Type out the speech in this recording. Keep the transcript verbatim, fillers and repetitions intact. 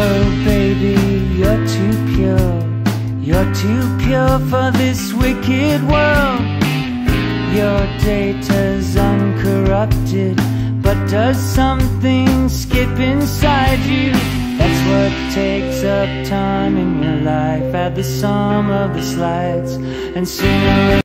Oh baby, you're too pure, you're too pure for this wicked world. Your data's uncorrupted, but does something skip inside you? That's what takes up time in your life. Add the sum of the slides, and sooner